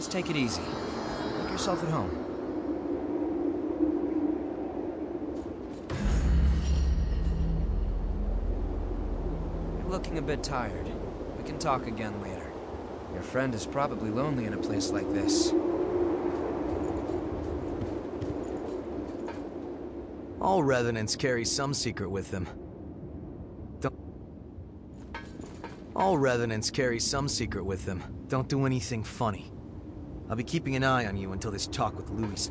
Just take it easy. Make yourself at home. You're looking a bit tired. We can talk again later. Your friend is probably lonely in a place like this. All revenants carry some secret with them. All revenants carry some secret with them. Don't do anything funny. I'll be keeping an eye on you until this talk with Louis.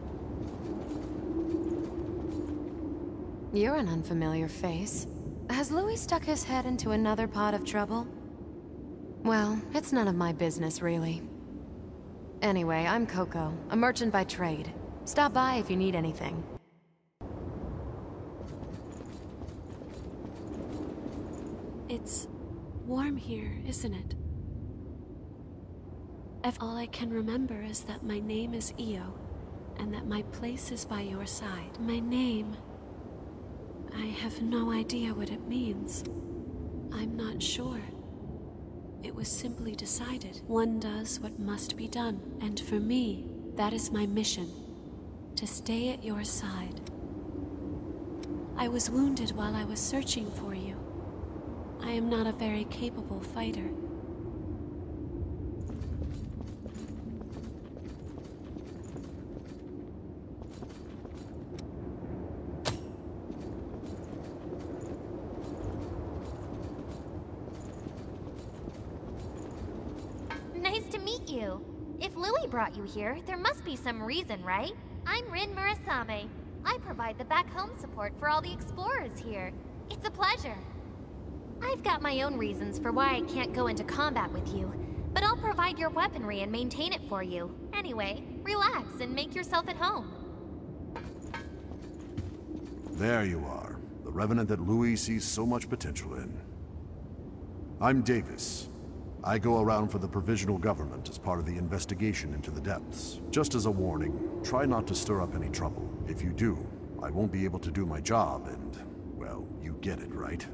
You're an unfamiliar face. Has Louis stuck his head into another pot of trouble? Well, it's none of my business, really. Anyway, I'm Coco, a merchant by trade. Stop by if you need anything. It's warm here, isn't it? All I can remember is that my name is Io, and that my place is by your side. My name... I have no idea what it means. I'm not sure. It was simply decided. One does what must be done, and for me, that is my mission. To stay at your side. I was wounded while I was searching for you. I am not a very capable fighter. Nice to meet you. If Louis brought you here, there must be some reason, right? I'm Rin Murasame. I provide the back home support for all the explorers here. It's a pleasure. I've got my own reasons for why I can't go into combat with you, but I'll provide your weaponry and maintain it for you. Anyway, relax and make yourself at home. There you are, the Revenant that Louis sees so much potential in. I'm Davis. I go around for the Provisional Government as part of the investigation into the depths. Just as a warning, try not to stir up any trouble. If you do, I won't be able to do my job and, well, you get it, right?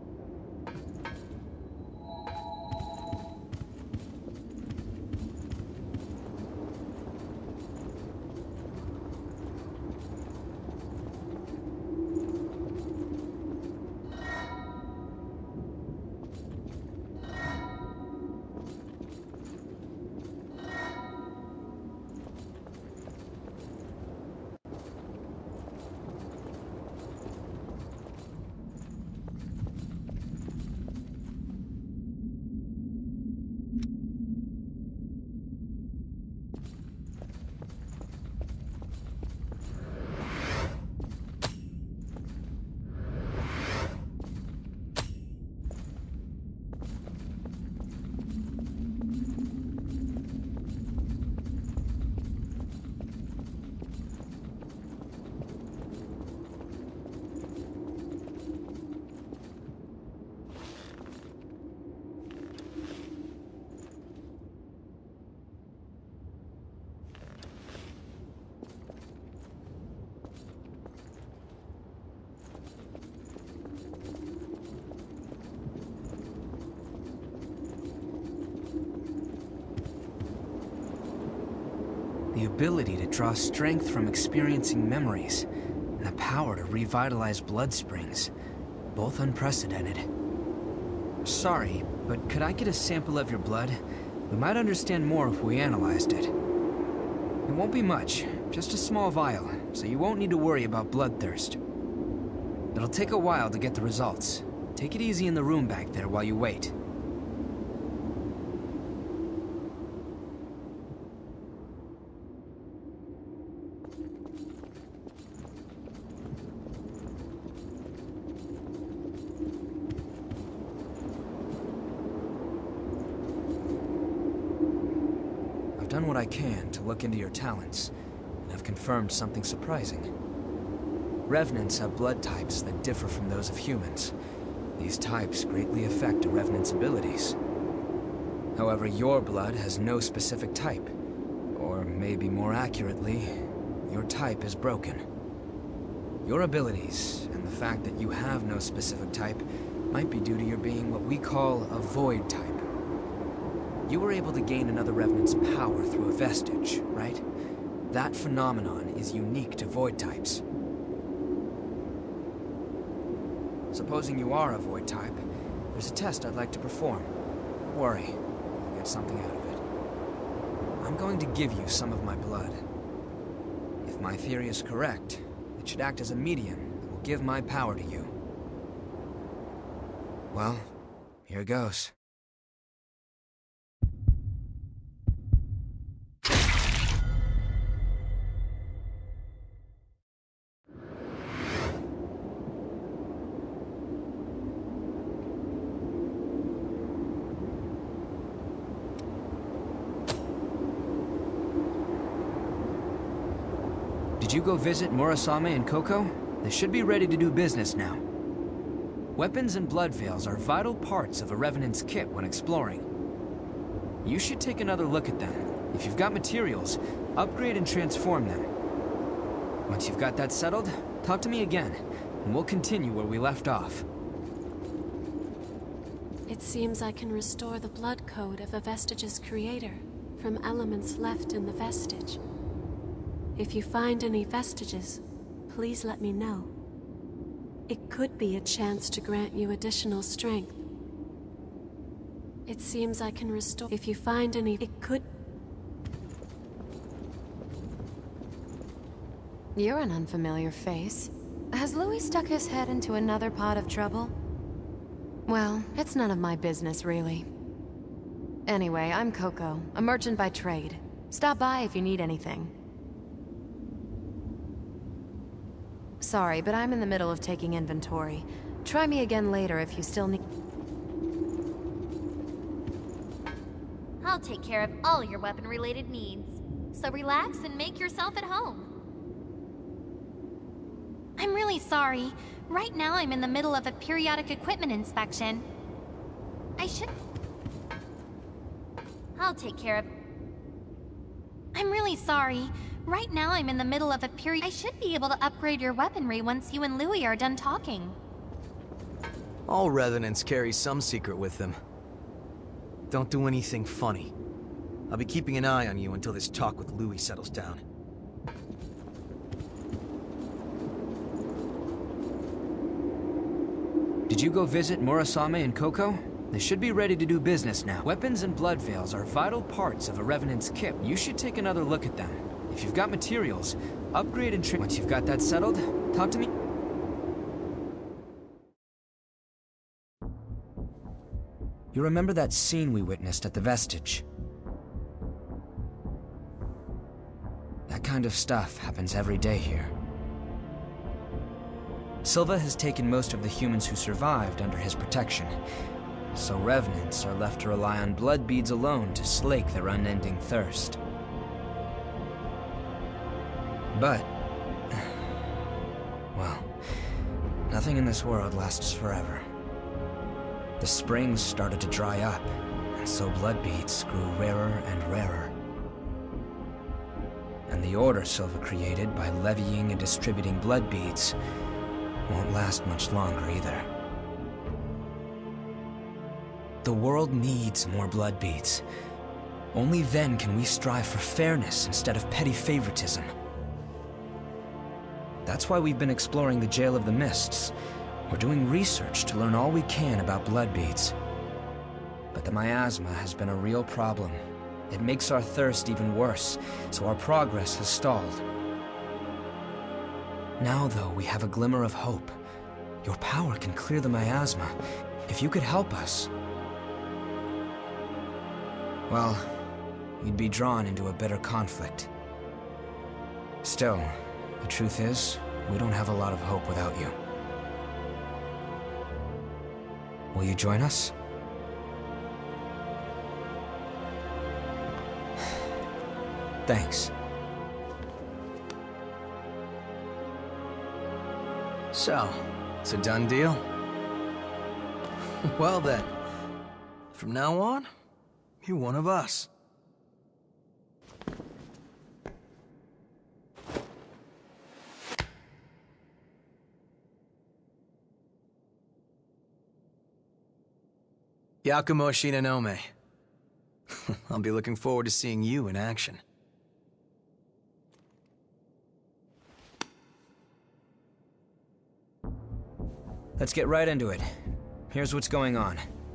The ability to draw strength from experiencing memories, and the power to revitalize blood springs. Both unprecedented. Sorry, but could I get a sample of your blood? We might understand more if we analyzed it. It won't be much, just a small vial, so you won't need to worry about bloodthirst. It'll take a while to get the results. Take it easy in the room back there while you wait. I've done what I can to look into your talents, and I've confirmed something surprising. Revenants have blood types that differ from those of humans. These types greatly affect a Revenant's abilities. However, your blood has no specific type. Or maybe more accurately, your type is broken. Your abilities, and the fact that you have no specific type, might be due to your being what we call a void type. You were able to gain another Revenant's power through a vestige, right? That phenomenon is unique to Void types. Supposing you are a Void type, there's a test I'd like to perform. Don't worry, you'll get something out of it. I'm going to give you some of my blood. If my theory is correct, it should act as a medium that will give my power to you. Well, here goes. Did you go visit Murasame and Coco? They should be ready to do business now. Weapons and blood veils are vital parts of a Revenant's kit when exploring. You should take another look at them. If you've got materials, upgrade and transform them. Once you've got that settled, talk to me again, and we'll continue where we left off. It seems I can restore the blood code of a vestige's creator from elements left in the vestige. If you find any vestiges, please let me know. It could be a chance to grant you additional strength. It seems I can restore... If you find any... It could... You're an unfamiliar face. Has Louis stuck his head into another pot of trouble? Well, it's none of my business, really. Anyway, I'm Coco, a merchant by trade. Stop by if you need anything. Sorry, but I'm in the middle of taking inventory. Try me again later if you still need... I'll take care of all your weapon-related needs. So relax and make yourself at home. I'm really sorry. Right now I'm in the middle of a periodic equipment inspection. I should... I'll take care of... I'm really sorry. Right now I'm in the middle of a period... I should be able to upgrade your weaponry once you and Louis are done talking. All Revenants carry some secret with them. Don't do anything funny. I'll be keeping an eye on you until this talk with Louis settles down. Did you go visit Murasame and Coco? They should be ready to do business now. Weapons and blood veils are vital parts of a Revenant's kit. You should take another look at them. If you've got materials, upgrade and once you've got that settled, talk to me. You remember that scene we witnessed at the Vestige? That kind of stuff happens every day here. Silva has taken most of the humans who survived under his protection, so Revenants are left to rely on blood beads alone to slake their unending thirst. But, well, nothing in this world lasts forever. The springs started to dry up, and so blood beads grew rarer and rarer. And the order Silva created by levying and distributing blood beads won't last much longer either. The world needs more blood beads. Only then can we strive for fairness instead of petty favoritism. That's why we've been exploring the Jail of the Mists. We're doing research to learn all we can about blood beads. But the miasma has been a real problem. It makes our thirst even worse, so our progress has stalled. Now, though, we have a glimmer of hope. Your power can clear the miasma. If you could help us... well, you'd be drawn into a bitter conflict. Still, the truth is, we don't have a lot of hope without you. Will you join us? Thanks. So, it's a done deal? Well then, from now on, you're one of us. Yakumo Shinonome. I'll be looking forward to seeing you in action. Let's get right into it. Here's what's going on.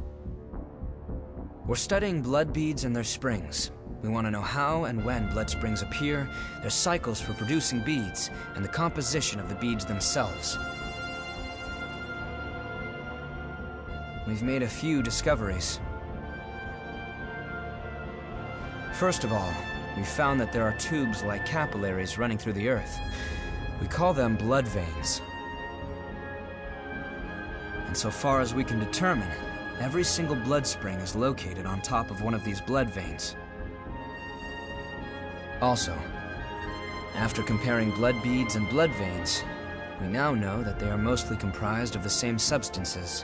We're studying blood beads and their springs. We want to know how and when blood springs appear, their cycles for producing beads, and the composition of the beads themselves. We've made a few discoveries. First of all, we found that there are tubes like capillaries running through the earth. We call them blood veins. And so far as we can determine, every single blood spring is located on top of one of these blood veins. Also, after comparing blood beads and blood veins, we now know that they are mostly comprised of the same substances.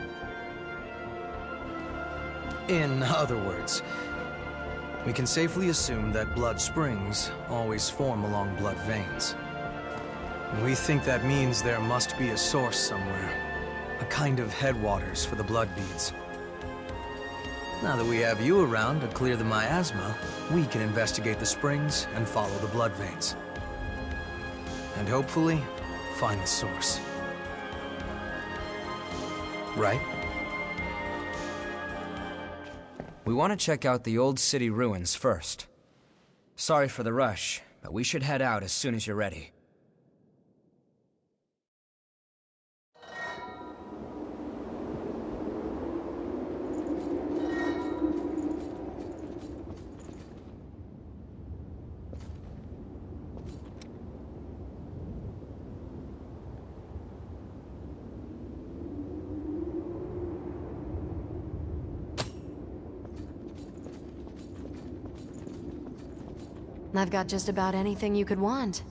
In other words, we can safely assume that blood springs always form along blood veins. We think that means there must be a source somewhere, a kind of headwaters for the blood beads. Now that we have you around to clear the miasma, we can investigate the springs and follow the blood veins. And hopefully, find the source. Right? We want to check out the old city ruins first. Sorry for the rush, but we should head out as soon as you're ready. I've got just about anything you could want.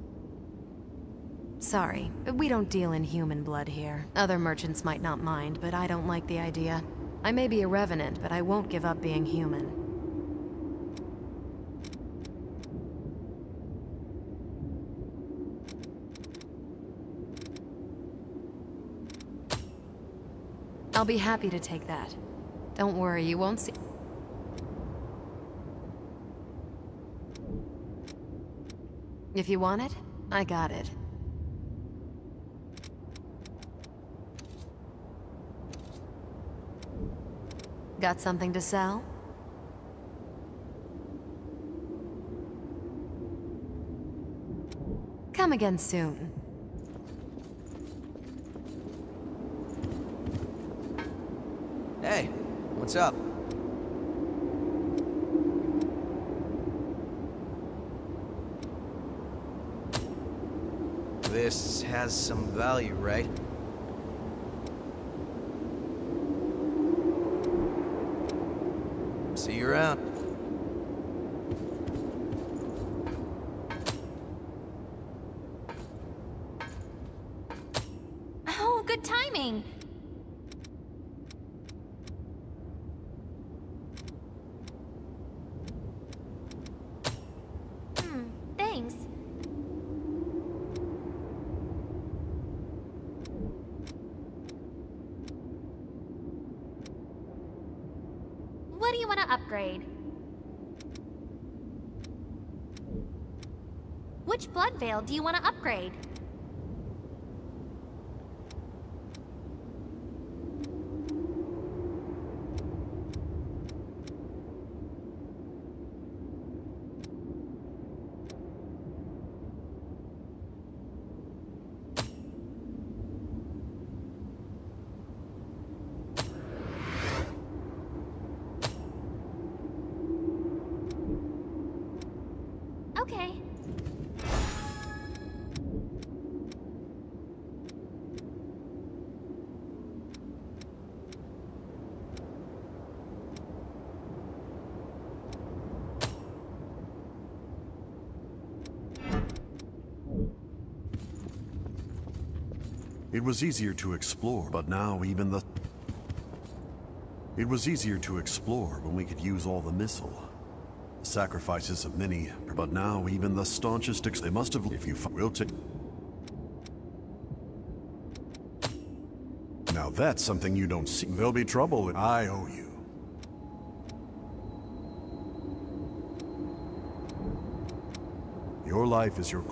Sorry, we don't deal in human blood here. Other merchants might not mind, but I don't like the idea. I may be a revenant, but I won't give up being human. I'll be happy to take that. Don't worry, you won't see... If you want it, I got it. Got something to sell? Come again soon. Hey, what's up? This has some value, right? See you around. Oh, good timing. Thanks. What do you want to upgrade? Which blood veil do you want to upgrade? Okay. It was easier to explore, but now even the... It was easier to explore when we could use all the missile. Sacrifices of many, but now even the staunchest they must have... If you will take... Now that's something you don't see. There'll be trouble. I owe you. Your life is your...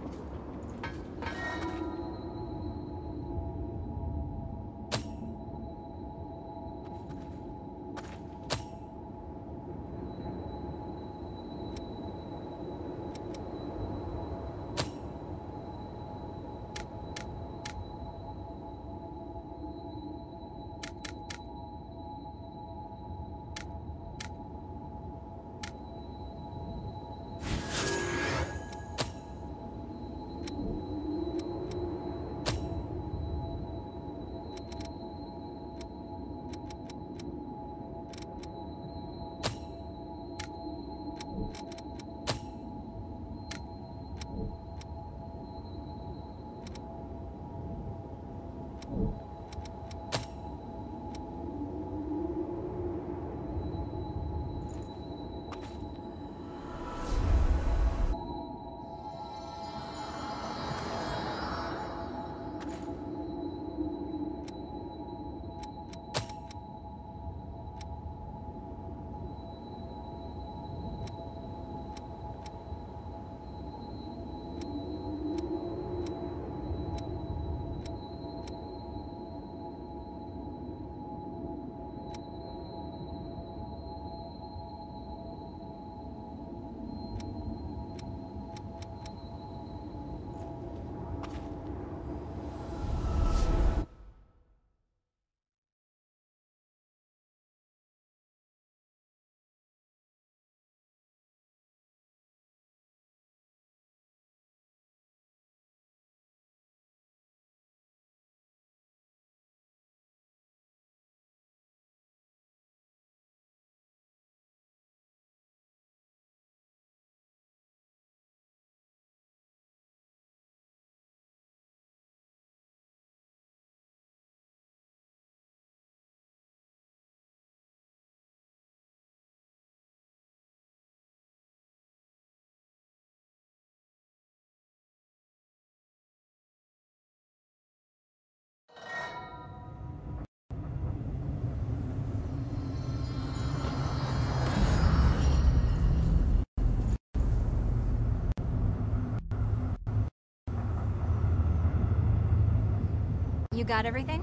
You got everything?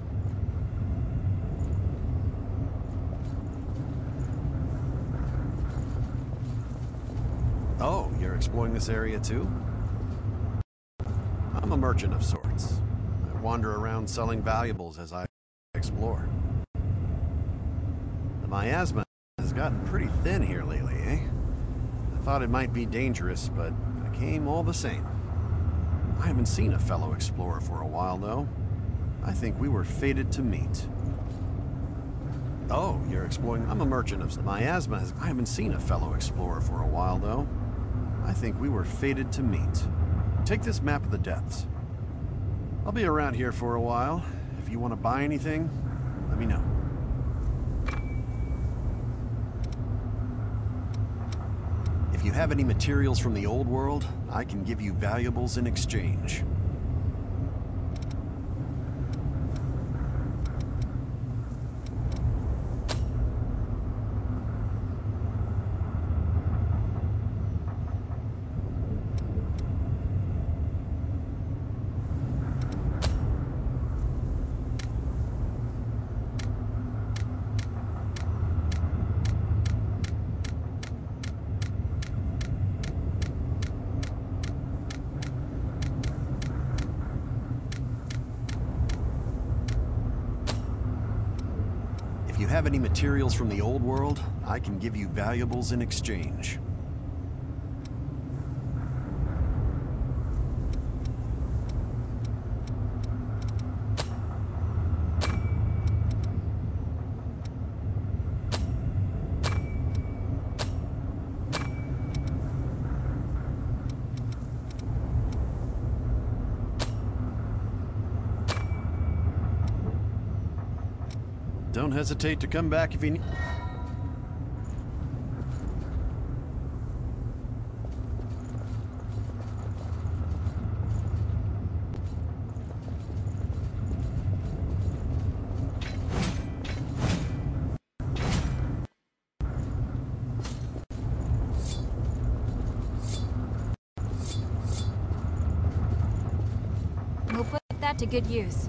Oh, you're exploring this area too? I'm a merchant of sorts. I wander around selling valuables as I explore. The miasma has gotten pretty thin here lately, eh? I thought it might be dangerous, but I came all the same. I haven't seen a fellow explorer for a while, though. I think we were fated to meet. Oh, you're exploring... I'm a merchant of... The miasma has... I haven't seen a fellow explorer for a while, though. I think we were fated to meet. Take this map of the depths. I'll be around here for a while. If you want to buy anything, let me know. If you have any materials from the old world, I can give you valuables in exchange. If you have any materials from the old world, I can give you valuables in exchange. Don't hesitate to come back if you need... that to good use.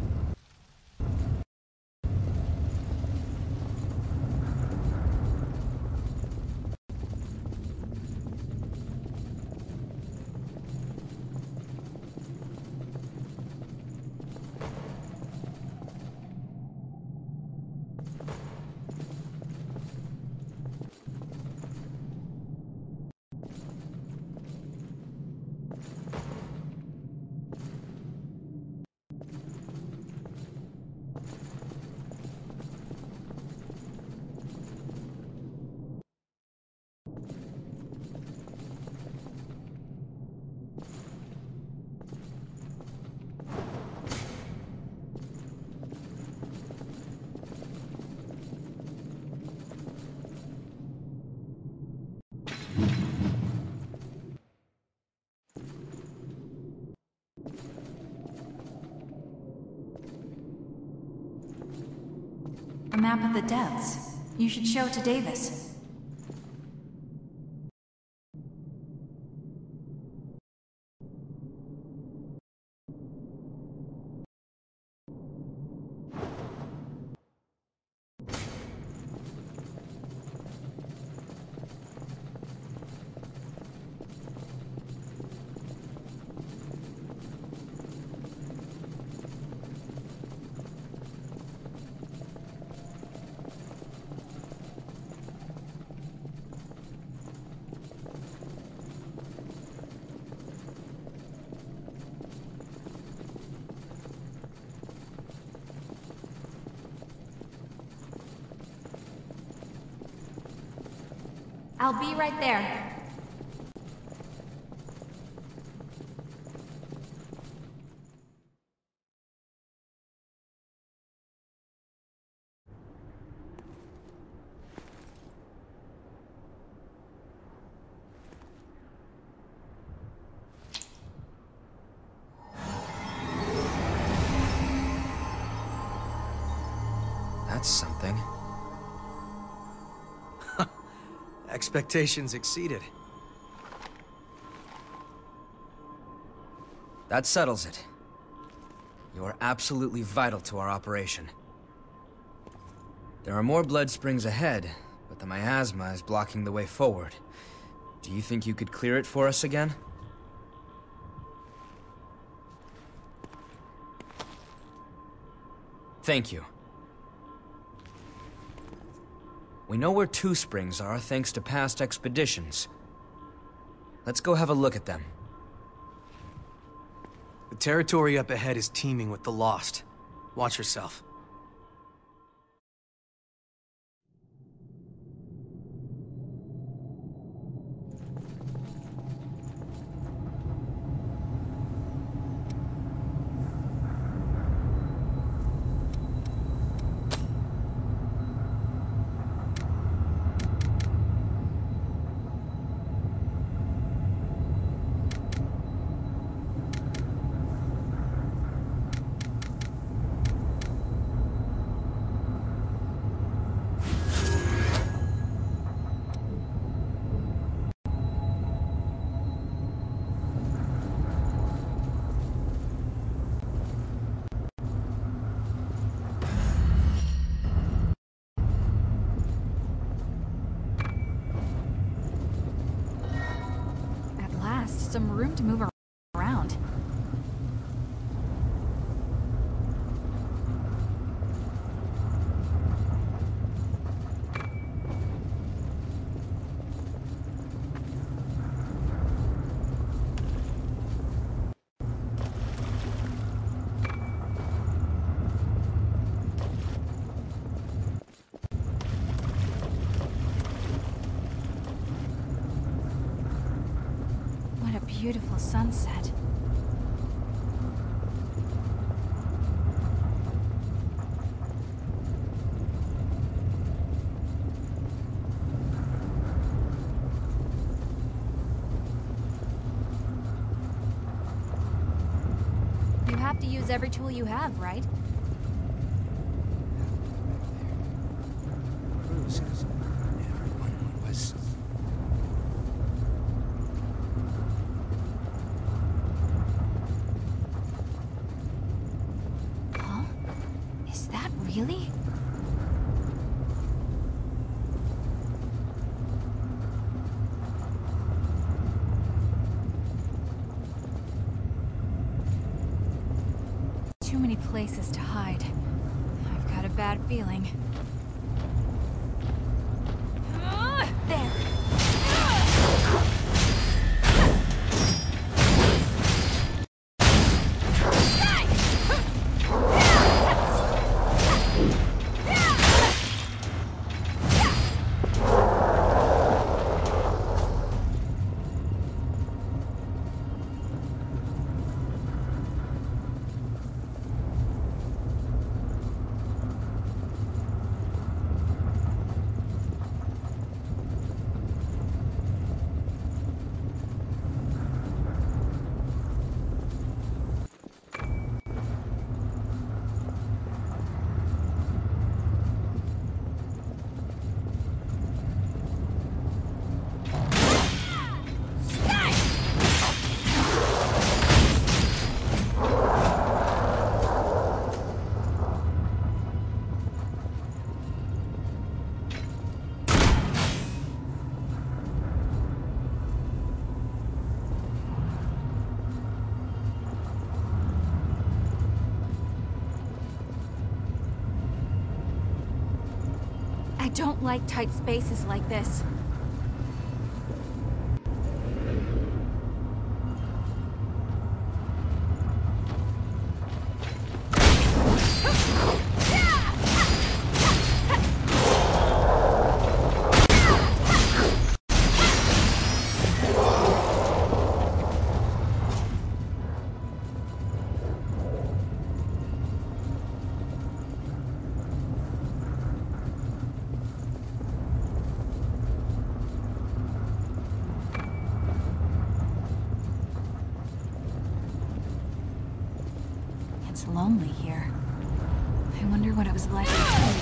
A map of the depths. You should show it to Davis. I'll be right there. That's something. Expectations exceeded. That settles it. You are absolutely vital to our operation. There are more blood springs ahead, but the miasma is blocking the way forward. Do you think you could clear it for us again? Thank you. We know where two springs are thanks to past expeditions. Let's go have a look at them. The territory up ahead is teeming with the lost. Watch yourself. Some room to move around. Beautiful sunset. You have to use every tool you have, right? Everyone was... Really? Too many places to hide. I've got a bad feeling. There. I don't like tight spaces like this. It's lonely here. I wonder what it was like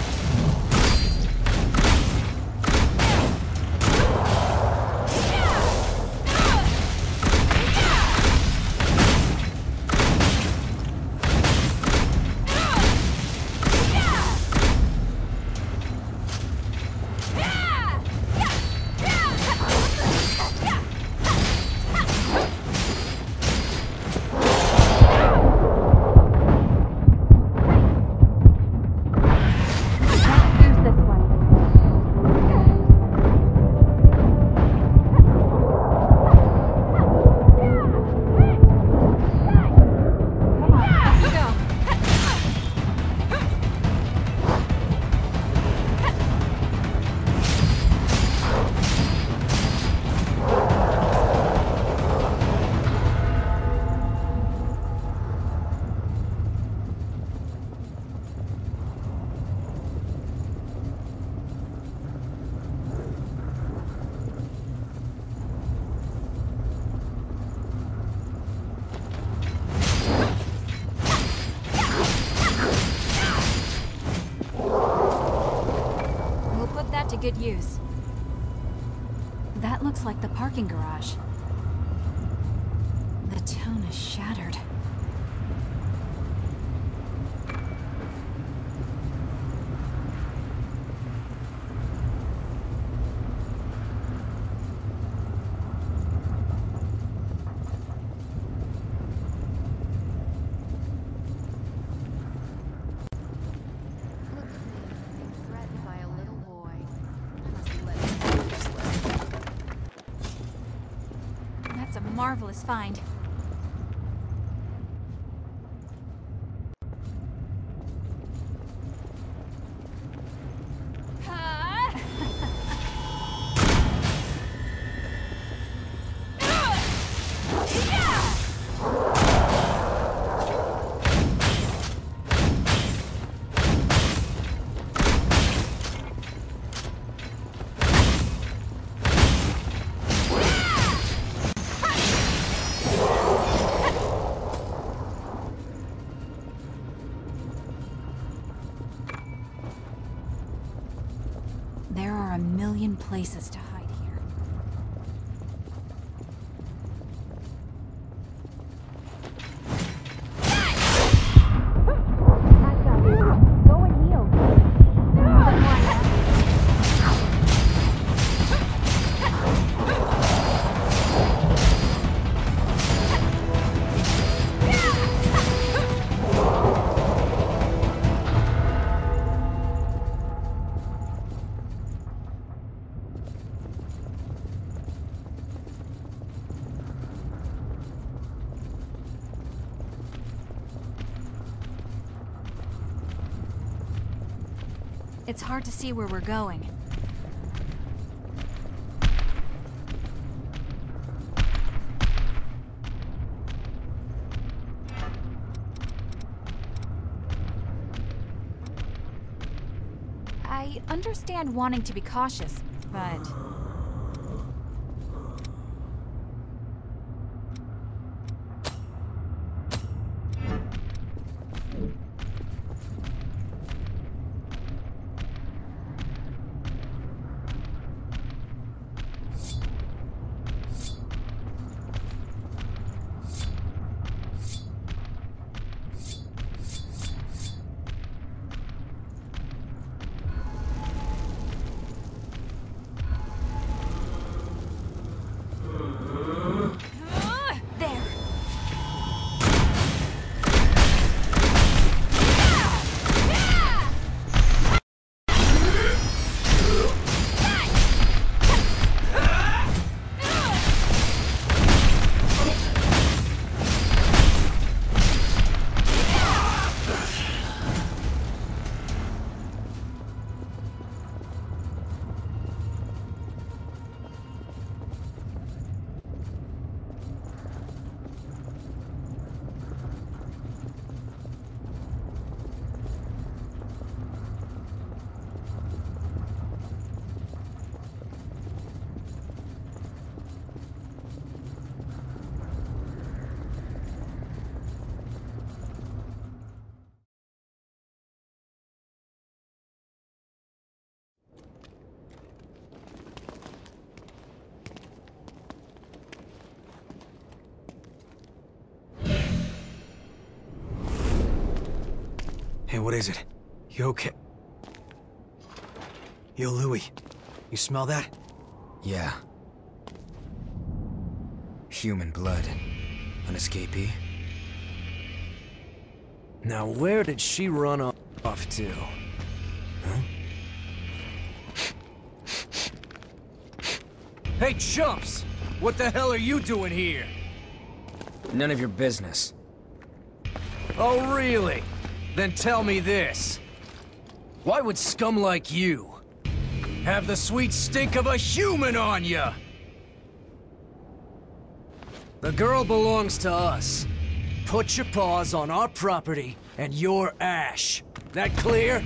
to good use. That looks like the parking garage. The town is shattered. Marvelous find. There are a million places to hide here. Go and heal. It's hard to see where we're going. I understand wanting to be cautious, but... Hey, what is it? You okay? Yo, Louis. You smell that? Yeah. Human blood. An escapee? Now, where did she run off to? Huh? Hey, chumps! What the hell are you doing here? None of your business. Oh, really? Then tell me this. Why would scum like you have the sweet stink of a human on ya? The girl belongs to us. Put your paws on our property and your ash. That clear?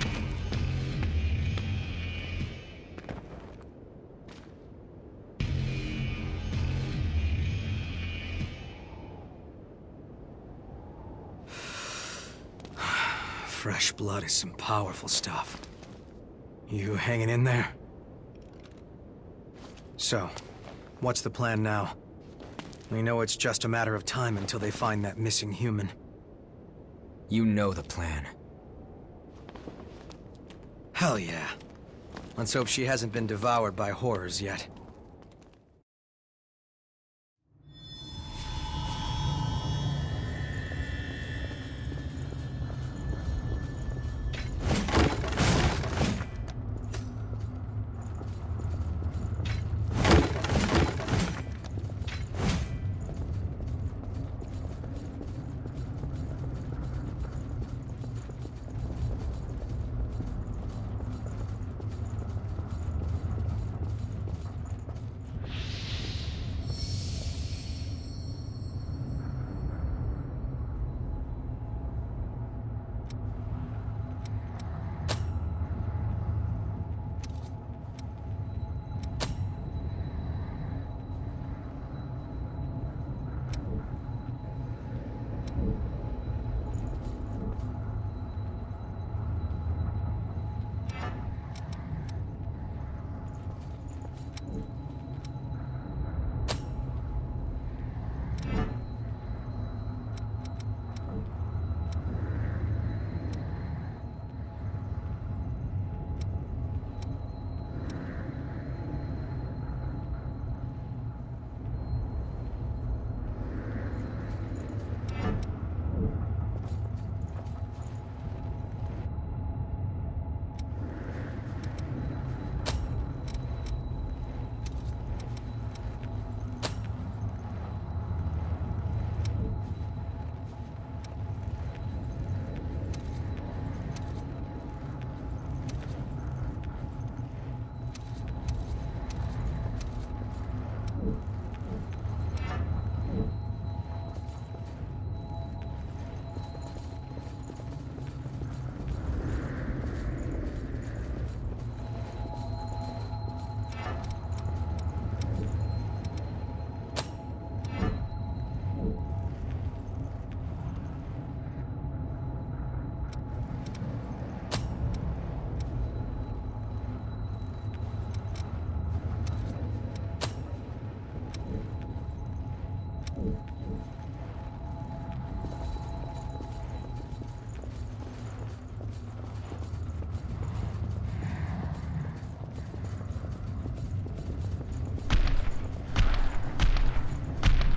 Fresh blood is some powerful stuff. You hanging in there? So, what's the plan now? We know it's just a matter of time until they find that missing human. You know the plan. Hell yeah. Let's hope she hasn't been devoured by horrors yet.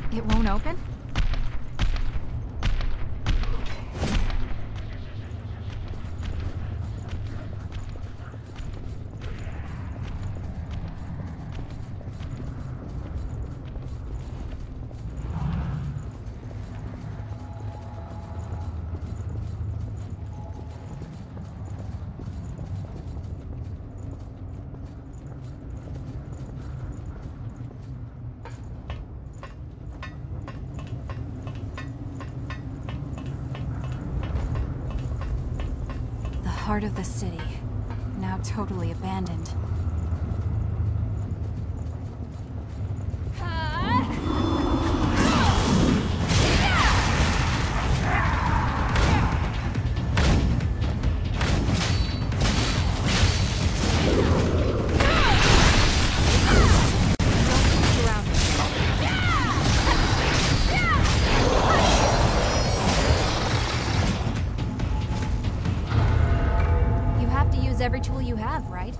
It won't open? Heart of the city, now totally abandoned. Every tool you have, right?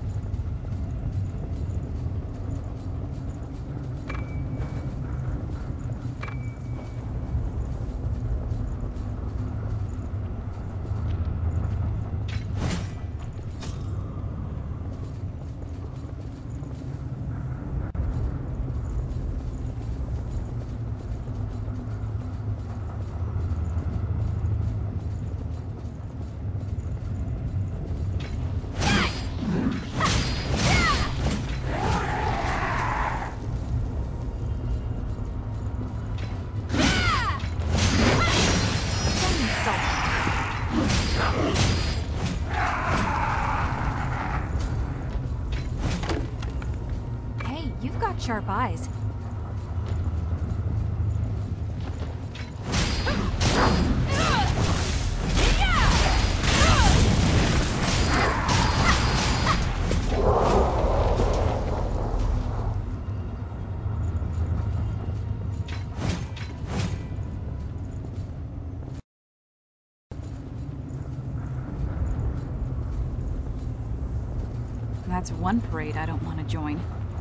Hey, you've got sharp eyes. That's one parade I don't want to join.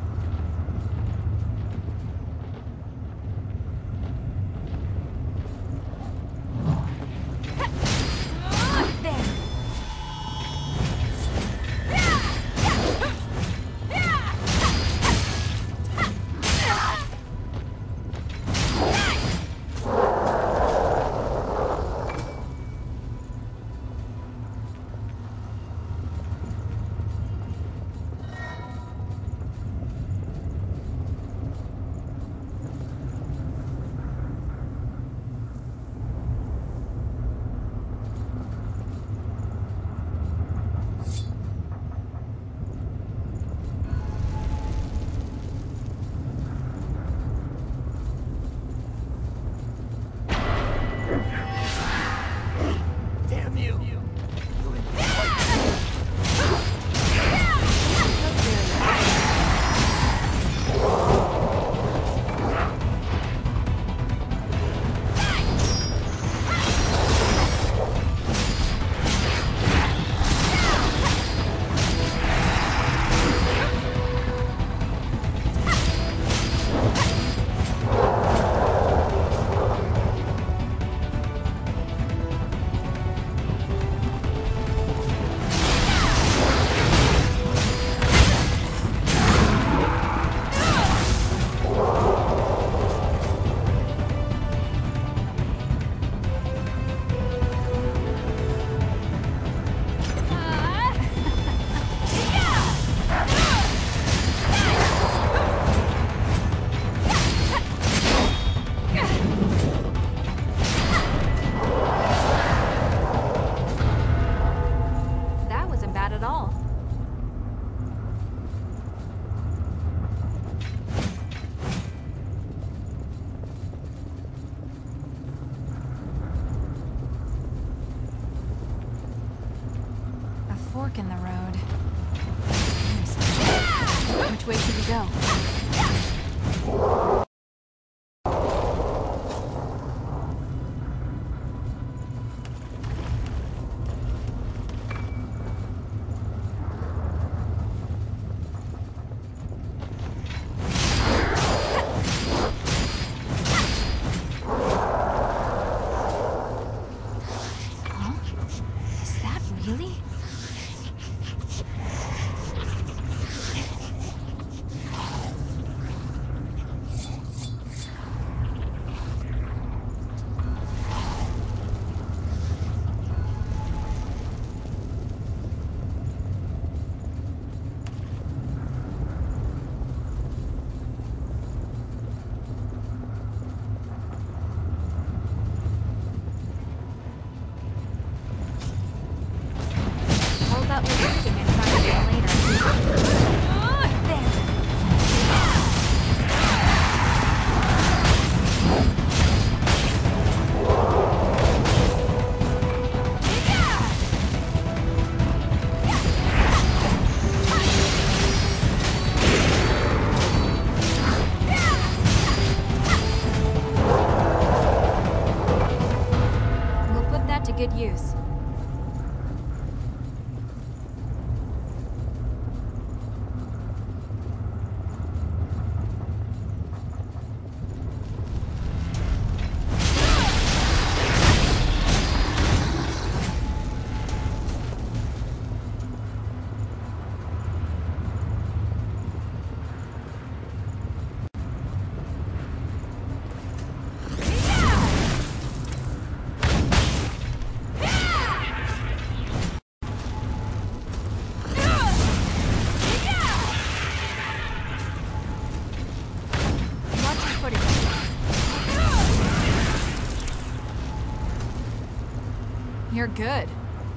Fork in the road. Which way should we go? good use. You're good.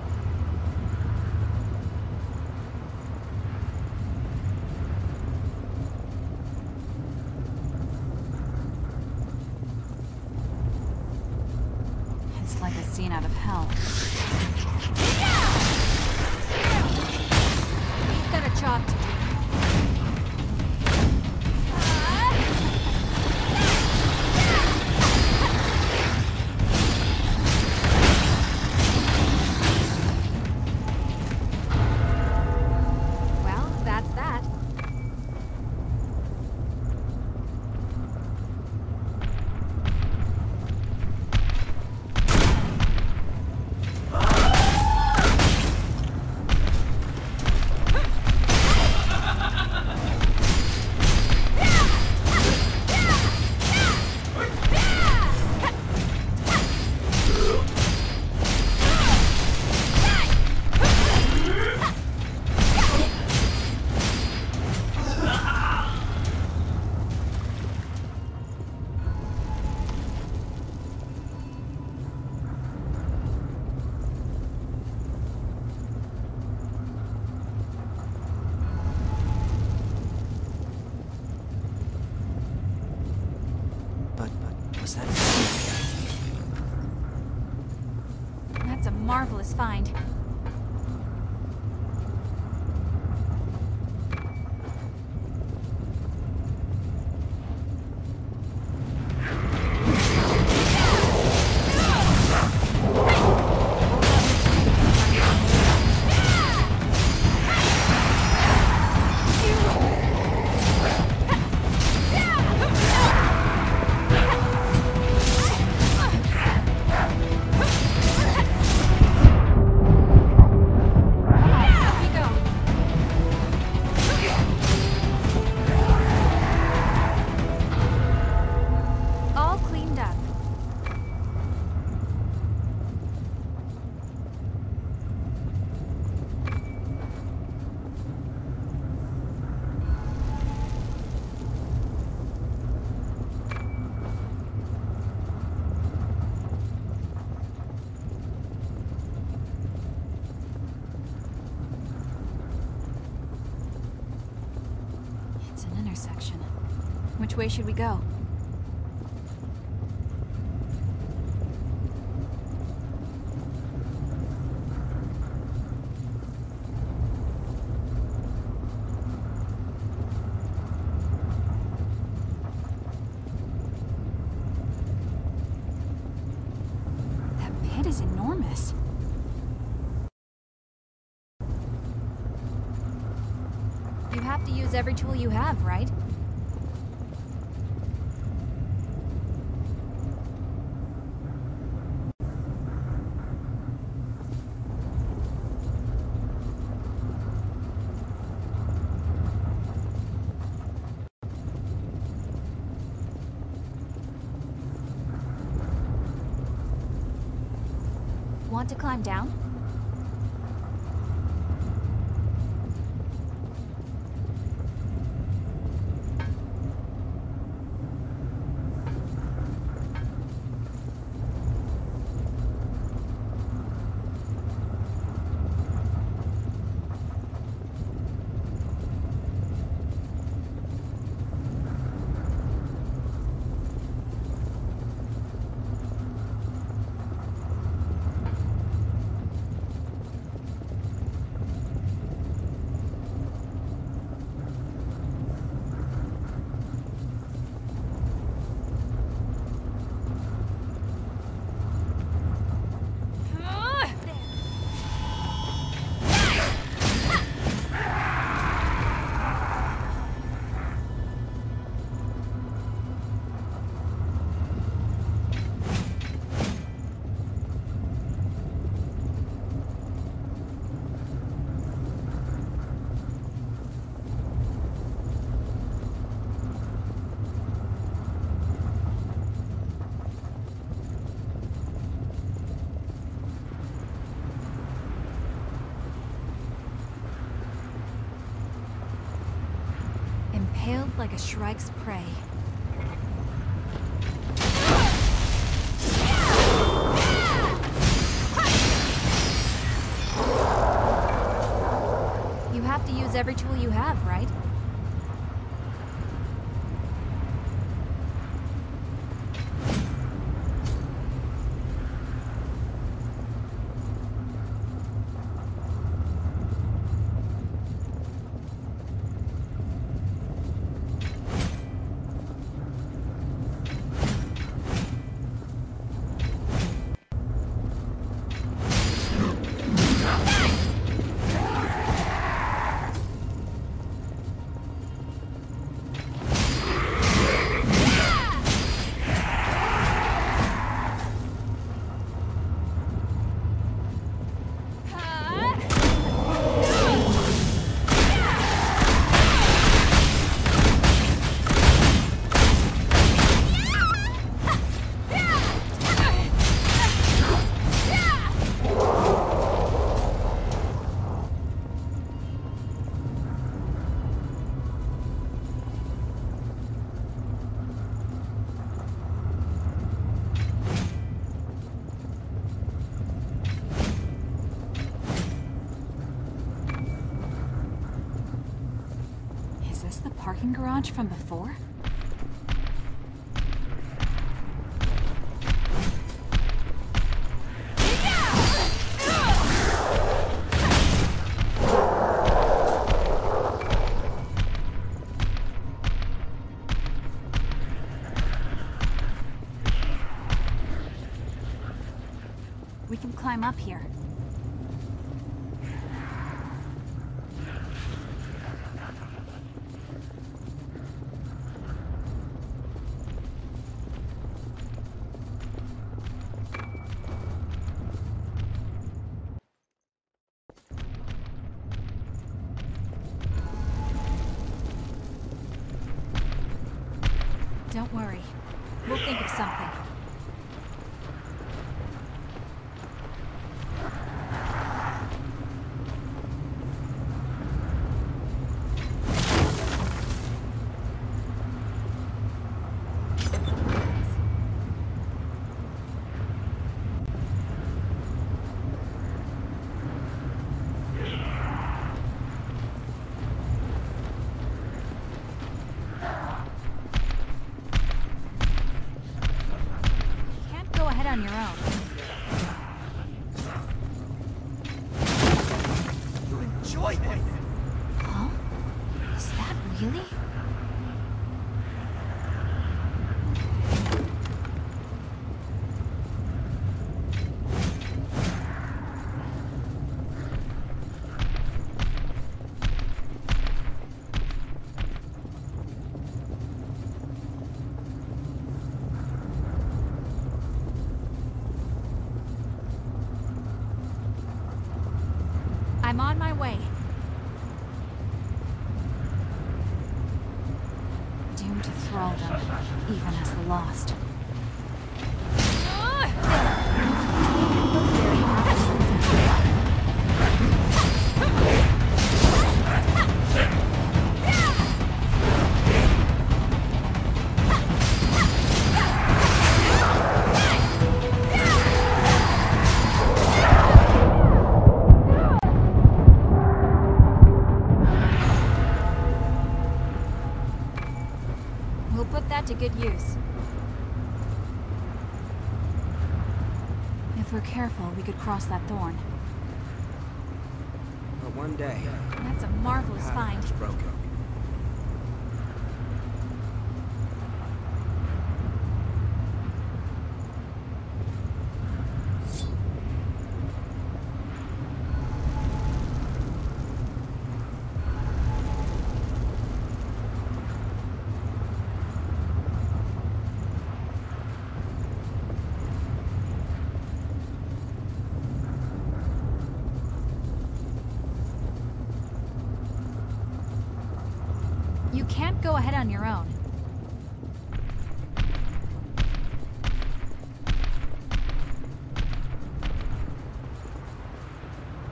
It's like a scene out of hell. We've got a job to do. Was that... That's a marvelous find. It's an intersection. Which way should we go? That pit is enormous. You have to use every tool you have, right? Want to climb down? Impaled like a Shrike's prey. You have to use every tool you have, right? Is this the parking garage from before? We can climb up here. Don't worry. We'll think of something. On your own. You enjoy this! Huh? Is that really? I'm on my way. Doomed to thraldom, even as the lost. We'll put that to good use. If we're careful, we could cross that thorn. But one day, That's a marvelous find. it's broken. You can't go ahead on your own.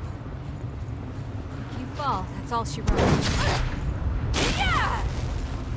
If you fall, that's all she wrote.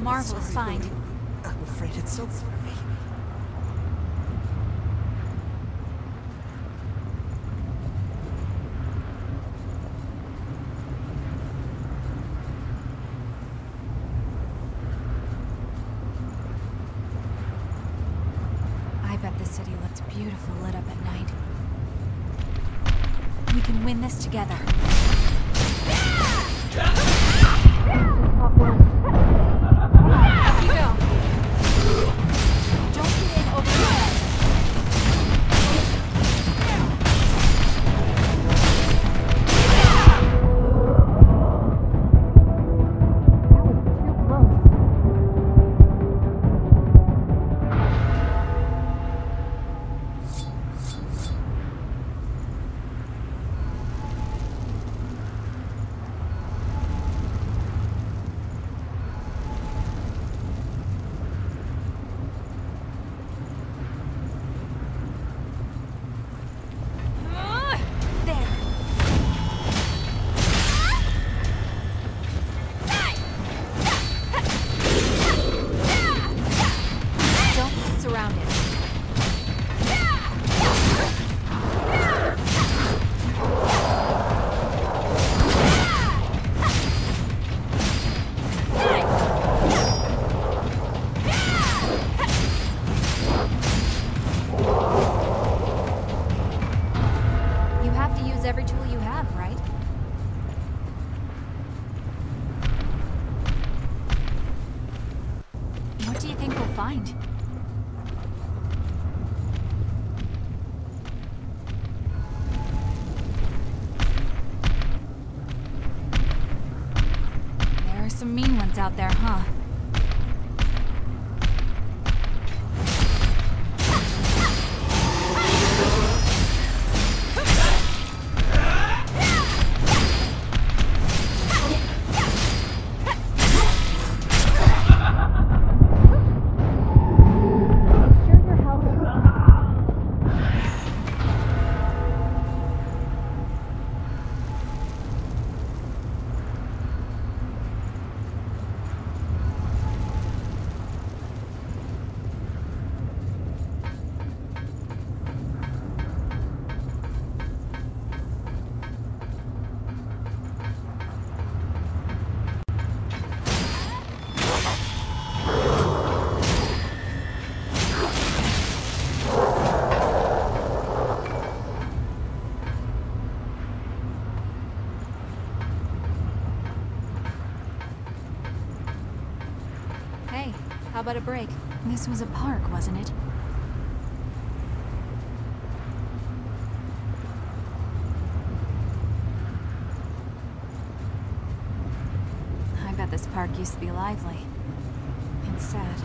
marvelous Sorry, find. Lily. I'm afraid it's over for me. I bet the city looks beautiful lit up at night. We can win this together. Up you go. Don't get in over your head. That was too close. There. Don't get surrounded. You have to use every tool you have, right? What do you think we'll find? There are some mean ones out there, huh? Hey, how about a break? This was a park, wasn't it? I bet this park used to be lively. And sad.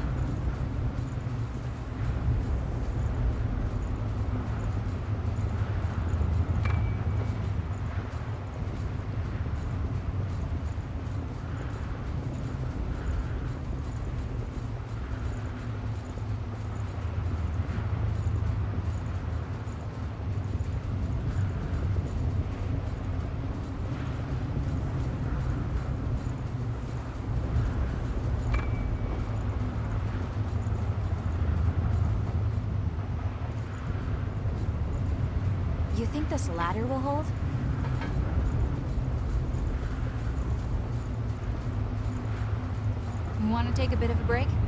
You think this ladder will hold? Want to take a bit of a break?